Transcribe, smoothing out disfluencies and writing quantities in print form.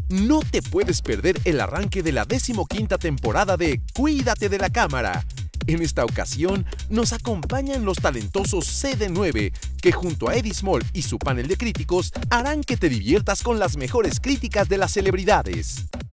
No te puedes perder el arranque de la 15ª temporada de Cuídate de la Cámara. En esta ocasión nos acompañan los talentosos CD9, que junto a Eddie Small y su panel de críticos harán que te diviertas con las mejores críticas de las celebridades.